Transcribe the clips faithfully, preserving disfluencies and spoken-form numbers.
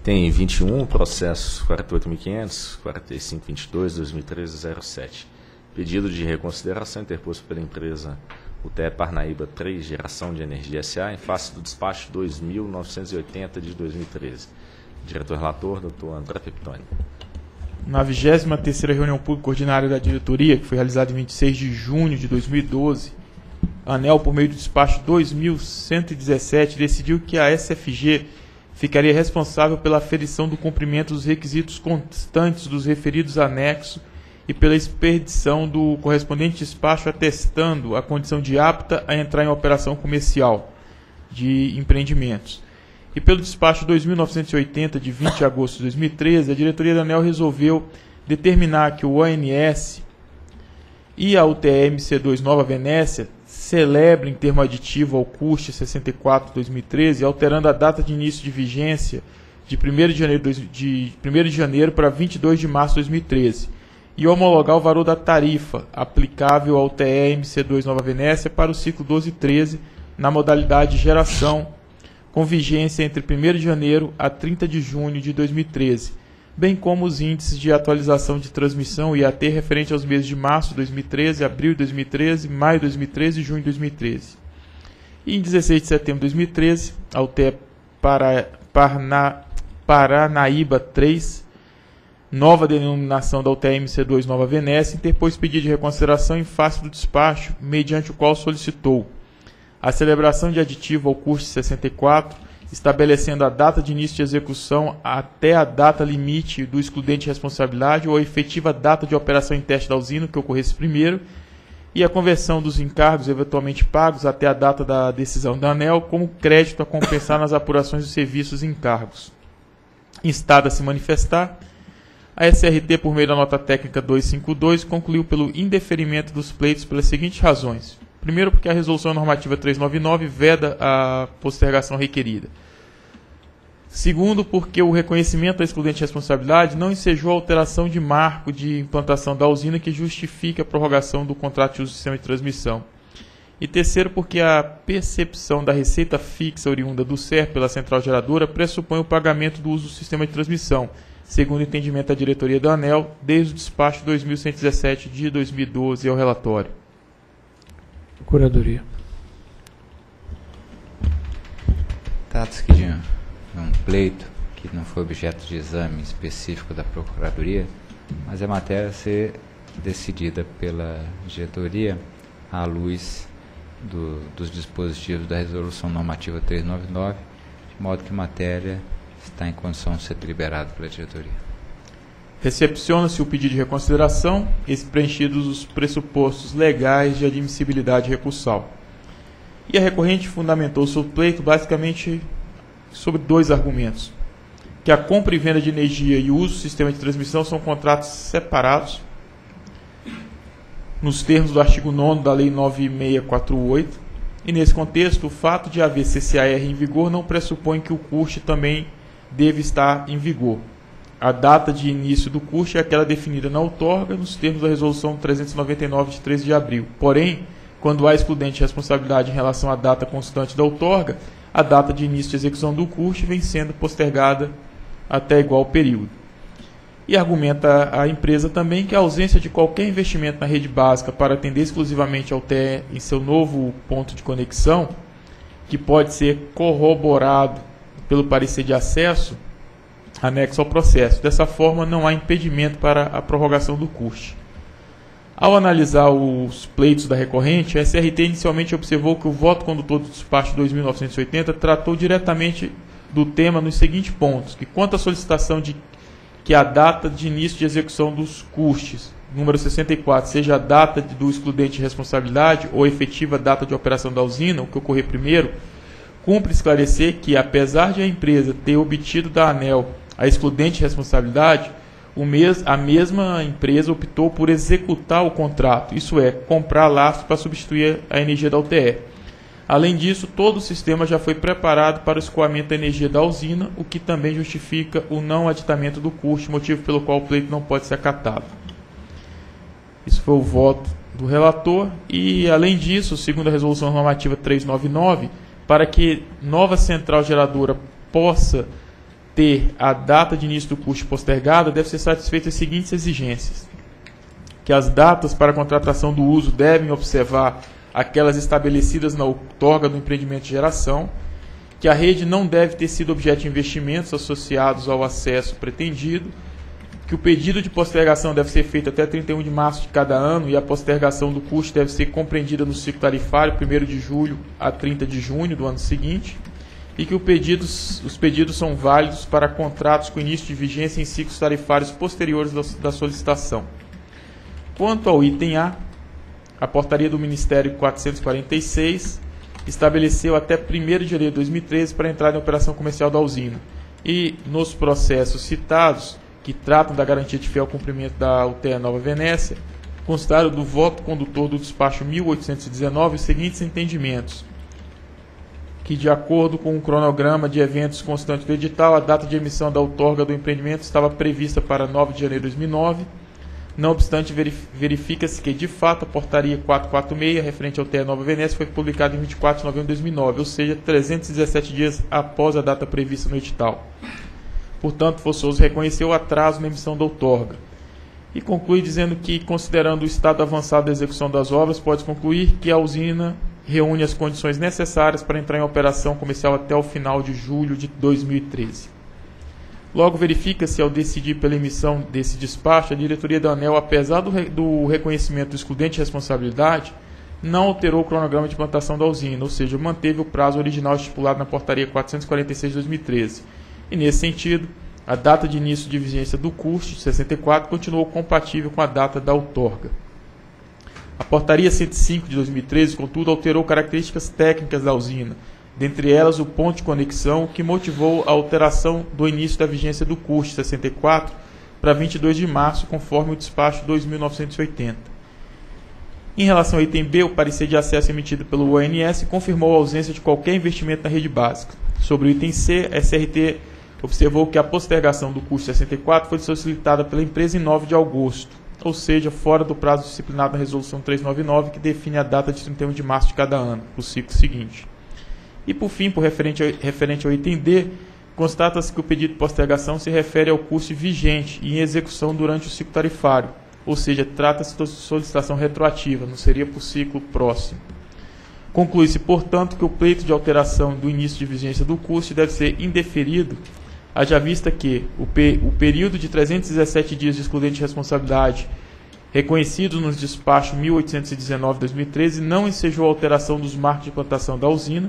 Tem vinte e um processos quarenta e oito mil e quinhentos, quarenta e cinco vinte e dois, dois mil e treze, zero sete. Pedido de reconsideração interposto pela empresa U T E Parnaíba três, Geração de Energia S A, em face do despacho dois mil novecentos e oitenta de dois mil e treze. Diretor-relator, doutor André Peptoni. Na vigésima terceira reunião pública ordinária da diretoria, que foi realizada em vinte e seis de junho de dois mil e doze, a ANEEL, por meio do despacho dois mil cento e dezessete, decidiu que a S F G ficaria responsável pela aferição do cumprimento dos requisitos constantes dos referidos anexos e pela expedição do correspondente despacho atestando a condição de apta a entrar em operação comercial de empreendimentos. E pelo despacho dois mil novecentos e oitenta, de vinte de agosto de dois mil e treze, a diretoria da ANEEL resolveu determinar que o O N S e a U T E M C dois Nova Venécia celebrem termo aditivo ao C U S T sessenta e quatro de dois mil e treze, alterando a data de início de vigência de primeiro de janeiro, de primeiro de janeiro para vinte e dois de março de dois mil e treze, e homologar o valor da tarifa aplicável ao U T E M C dois Nova Venécia para o ciclo doze e treze na modalidade geração, com vigência entre primeiro de janeiro a trinta de junho de dois mil e treze, bem como os índices de atualização de transmissão I A T referente aos meses de março de dois mil e treze, abril de dois mil e treze, maio de dois mil e treze e junho de dois mil e treze. E em dezesseis de setembro de dois mil e treze, a U T E Para, Parna, Paranaíba três, nova denominação da U T E M C dois Nova Venécia, interpôs pedido de reconsideração em face do despacho, mediante o qual solicitou a celebração de aditivo ao C U S T sessenta e quatro, estabelecendo a data de início de execução até a data limite do excludente de responsabilidade ou a efetiva data de operação em teste da usina, que ocorresse primeiro, e a conversão dos encargos eventualmente pagos até a data da decisão da ANEEL como crédito a compensar nas apurações dos serviços e encargos. Instada a se manifestar, a S R T, por meio da nota técnica duzentos e cinquenta e dois, concluiu pelo indeferimento dos pleitos pelas seguintes razões. Primeiro, porque a resolução normativa trezentos e noventa e nove veda a postergação requerida. Segundo, porque o reconhecimento da excludente de responsabilidade não ensejou a alteração de marco de implantação da usina que justifique a prorrogação do contrato de uso do sistema de transmissão. E terceiro, porque a percepção da receita fixa oriunda do S E R pela central geradora pressupõe o pagamento do uso do sistema de transmissão, segundo o entendimento da diretoria da ANEEL, desde o despacho dois mil cento e dezessete de dois mil e doze ao relatório. Curadoria. Trata-se de um, um pleito que não foi objeto de exame específico da Procuradoria, mas a matéria a ser decidida pela diretoria à luz do, dos dispositivos da Resolução Normativa trezentos e noventa e nove, de modo que a matéria está em condição de ser deliberada pela diretoria. Recepciona-se o pedido de reconsideração, preenchidos os pressupostos legais de admissibilidade recursal. E a recorrente fundamentou seu pleito basicamente sobre dois argumentos: que a compra e venda de energia e o uso do sistema de transmissão são contratos separados, nos termos do artigo nono da Lei nove mil seiscentos e quarenta e oito, e nesse contexto, o fato de haver C C A R em vigor não pressupõe que o C U S T também deve estar em vigor. A data de início do C U S T é aquela definida na outorga, nos termos da Resolução trezentos e noventa e nove, de treze de abril. Porém, quando há excludente de responsabilidade em relação à data constante da outorga, a data de início de execução do C U S T vem sendo postergada até igual período. E argumenta a empresa também que a ausência de qualquer investimento na rede básica para atender exclusivamente ao T E em seu novo ponto de conexão, que pode ser corroborado pelo parecer de acesso anexo ao processo. Dessa forma, não há impedimento para a prorrogação do C U S T. Ao analisar os pleitos da recorrente, a S R T inicialmente observou que o voto condutor do despacho dois mil novecentos e oitenta tratou diretamente do tema nos seguintes pontos: que quanto à solicitação de que a data de início de execução dos C U S Ts, número sessenta e quatro, seja a data do excludente de responsabilidade ou efetiva data de operação da usina, o que ocorrer primeiro, cumpre esclarecer que, apesar de a empresa ter obtido da ANEEL a excludente de responsabilidade, o mes, a mesma empresa optou por executar o contrato, isso é, comprar lastro para substituir a energia da U T E. Além disso, todo o sistema já foi preparado para o escoamento da energia da usina, o que também justifica o não aditamento do C U S T, motivo pelo qual o pleito não pode ser acatado. Isso foi o voto do relator e, além disso, segundo a Resolução Normativa trezentos e noventa e nove, para que nova central geradora possa ter a data de início do curso postergada, deve ser satisfeita as seguintes exigências: que as datas para a contratação do uso devem observar aquelas estabelecidas na outorga do empreendimento de geração, que a rede não deve ter sido objeto de investimentos associados ao acesso pretendido, que o pedido de postergação deve ser feito até trinta e um de março de cada ano e a postergação do custo deve ser compreendida no ciclo tarifário primeiro de julho a trinta de junho do ano seguinte, e que o pedidos, os pedidos são válidos para contratos com início de vigência em ciclos tarifários posteriores da solicitação. Quanto ao item A, a portaria do Ministério quatrocentos e quarenta e seis estabeleceu até primeiro de janeiro de dois mil e treze para a entrada em operação comercial da usina, e nos processos citados, que tratam da garantia de fiel cumprimento da U T E Nova Venécia, constaram do voto condutor do despacho mil oitocentos e dezenove os seguintes entendimentos: que, de acordo com o cronograma de eventos constante do edital, a data de emissão da outorga do empreendimento estava prevista para nove de janeiro de dois mil e nove. Não obstante, verifica-se que, de fato, a portaria quatrocentos e quarenta e seis, referente ao U T E Nova Venécia, foi publicada em vinte e quatro de novembro de dois mil e nove, ou seja, trezentos e dezessete dias após a data prevista no edital. Portanto, Forçoso reconheceu o atraso na emissão da outorga. E conclui dizendo que, considerando o estado avançado da execução das obras, pode concluir que a usina reúne as condições necessárias para entrar em operação comercial até o final de julho de dois mil e treze. Logo, verifica-se, ao decidir pela emissão desse despacho, a diretoria da ANEEL, apesar do, re do reconhecimento do excludente de responsabilidade, não alterou o cronograma de implantação da usina, ou seja, manteve o prazo original estipulado na portaria quatrocentos e quarenta e seis de dois mil e treze. E, nesse sentido, a data de início de vigência do custo, sessenta e quatro, continuou compatível com a data da outorga. A portaria cento e cinco de dois mil e treze, contudo, alterou características técnicas da usina, dentre elas o ponto de conexão, que motivou a alteração do início da vigência do custo, sessenta e quatro, para vinte e dois de março, conforme o despacho dois mil novecentos e oitenta. Em relação ao item B, o parecer de acesso emitido pelo O N S confirmou a ausência de qualquer investimento na rede básica. Sobre o item C, a S R T observou que a postergação do custo sessenta e quatro foi solicitada pela empresa em nove de agosto, ou seja, fora do prazo disciplinado na Resolução trezentos e noventa e nove, que define a data de trinta e um de março de cada ano, o ciclo seguinte. E, por fim, por referente ao, referente ao item D, constata-se que o pedido de postergação se refere ao custo vigente e em execução durante o ciclo tarifário, ou seja, trata-se de solicitação retroativa, não seria para o ciclo próximo. Conclui-se, portanto, que o pleito de alteração do início de vigência do custo deve ser indeferido, haja vista que o, pe o período de trezentos e dezessete dias de excludente de responsabilidade reconhecidos nos despachos mil oitocentos e dezenove de dois mil e treze não ensejou a alteração dos marcos de implantação da usina,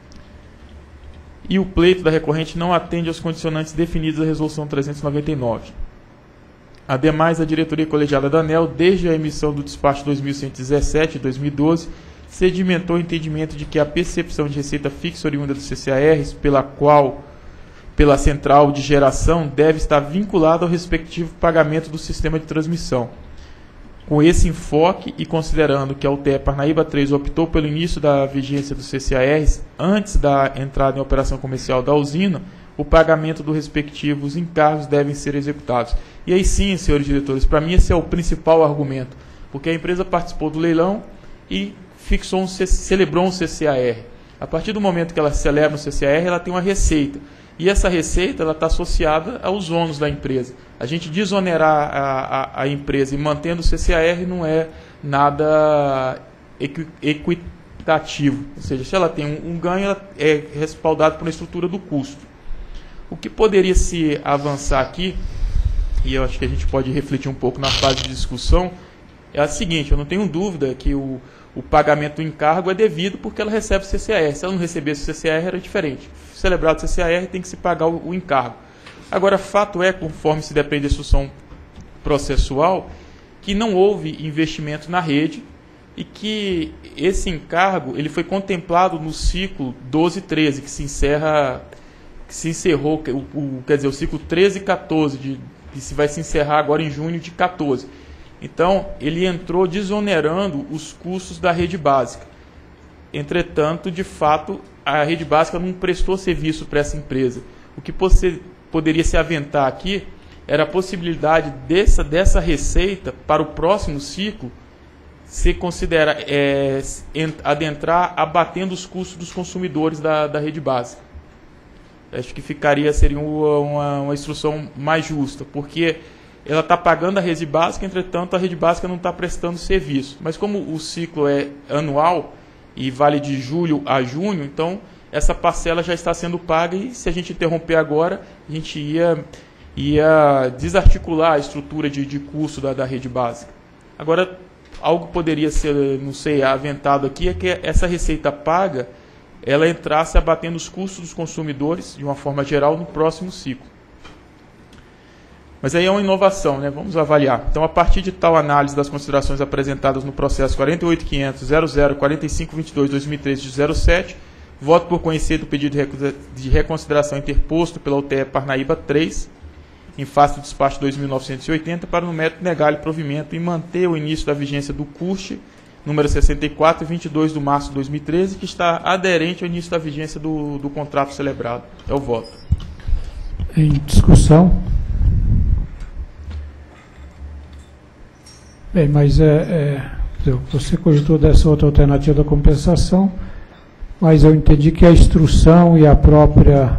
e o pleito da recorrente não atende aos condicionantes definidos na Resolução trezentos e noventa e nove. Ademais, a diretoria colegiada da ANEEL, desde a emissão do despacho dois mil cento e dezessete de dois mil e doze, sedimentou o entendimento de que a percepção de receita fixa oriunda do C C A Rs, pela qual, pela central de geração, deve estar vinculada ao respectivo pagamento do sistema de transmissão. Com esse enfoque e considerando que a U T E Parnaíba três optou pelo início da vigência do C C A Rs antes da entrada em operação comercial da usina, o pagamento dos respectivos encargos devem ser executados. E aí sim, senhores diretores, para mim esse é o principal argumento, porque a empresa participou do leilão e fixou um, celebrou um C C A R. A partir do momento que ela celebra um C C A R, ela tem uma receita. E essa receita está associada aos ônus da empresa. A gente desonerar a, a, a empresa e mantendo o C C A R não é nada equi, equitativo. Ou seja, se ela tem um, um ganho, ela é respaldada por uma estrutura do custo. O que poderia se avançar aqui, e eu acho que a gente pode refletir um pouco na fase de discussão, é a seguinte: eu não tenho dúvida que o, o pagamento do encargo é devido porque ela recebe o C C A R. Se ela não recebesse o C C A R, era diferente. Celebrado o C C A R, tem que se pagar o, o encargo. Agora, fato é, conforme se depende da instrução processual, que não houve investimento na rede e que esse encargo ele foi contemplado no ciclo doze treze, que se encerra, que se encerrou, o, o, quer dizer, o ciclo treze quatorze, de, que se vai se encerrar agora em junho de quatorze. Então, ele entrou desonerando os custos da rede básica. Entretanto, de fato, a rede básica não prestou serviço para essa empresa. O que você poderia se aventar aqui era a possibilidade dessa, dessa receita para o próximo ciclo se considera é, adentrar abatendo os custos dos consumidores da, da rede básica. acho que ficaria, seria uma, uma, uma instrução mais justa, porque ela está pagando a rede básica, entretanto a rede básica não está prestando serviço. Mas como o ciclo é anual e vale de julho a junho, então essa parcela já está sendo paga e se a gente interromper agora, a gente ia, ia desarticular a estrutura de, de custo da, da rede básica. Agora, algo que poderia ser, não sei, aventado aqui é que essa receita paga, ela entrasse abatendo os custos dos consumidores, de uma forma geral, no próximo ciclo. Mas aí é uma inovação, né? Vamos avaliar. Então, a partir de tal análise das considerações apresentadas no processo quarenta e oito ponto quinhentos ponto zero zero quatro cinco dois dois barra dois mil e treze de zero sete, voto por conhecer do pedido de reconsideração interposto pela U T E Parnaíba três, em face do despacho dois mil novecentos e oitenta, para no mérito negar-lhe provimento e manter o início da vigência do C U R C, número sessenta e quatro, vinte e dois de março de dois mil e treze, que está aderente ao início da vigência do, do contrato celebrado. É o voto. Em discussão. Bem, mas é, é, você cogitou dessa outra alternativa da compensação, mas eu entendi que a instrução e a própria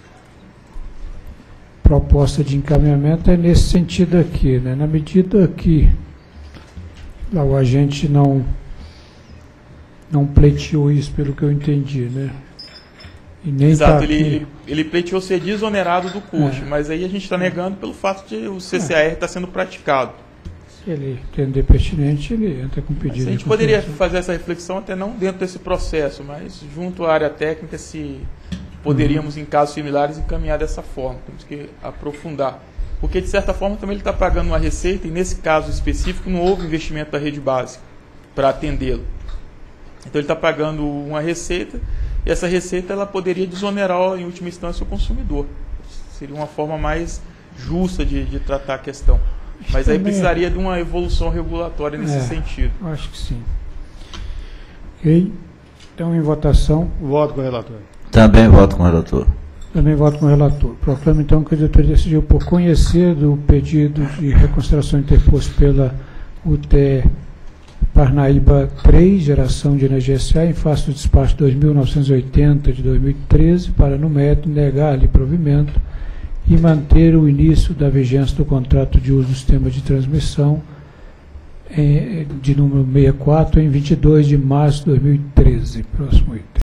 proposta de encaminhamento é nesse sentido aqui, né? Na medida que lá, o agente não, não pleiteou isso, pelo que eu entendi, né? E nem Exato, tá ele, ele, ele pleiteou ser desonerado do C U R C, é. Mas aí a gente está negando pelo fato de o C C A R estar é. tá sendo praticado. Se ele entender pertinente, ele entra com pedido. Mas a gente poderia fazer essa reflexão até não dentro desse processo, mas junto à área técnica, se poderíamos, uhum. em casos similares, encaminhar dessa forma. Temos que aprofundar. Porque, de certa forma, também ele está pagando uma receita, e nesse caso específico não houve investimento da rede básica para atendê-lo. Então ele está pagando uma receita, e essa receita ela poderia desonerar, em última instância, o consumidor. Seria uma forma mais justa de, de tratar a questão. Mas aí precisaria de uma evolução regulatória nesse é, sentido. Acho que sim. Ok. Então, em votação. Voto com o relator. Também voto com o relator. Também voto com o relator. Proclamo, então, que a diretoria decidiu por conhecer do pedido de reconsideração interposto pela U T E Parnaíba três, geração de energia S A, em face do despacho dois mil novecentos e oitenta de dois mil e treze, para, no mérito, negar-lhe provimento e manter o início da vigência do contrato de uso do sistema de transmissão em, de número sessenta e quatro em vinte e dois de março de dois mil e treze. Próximo item.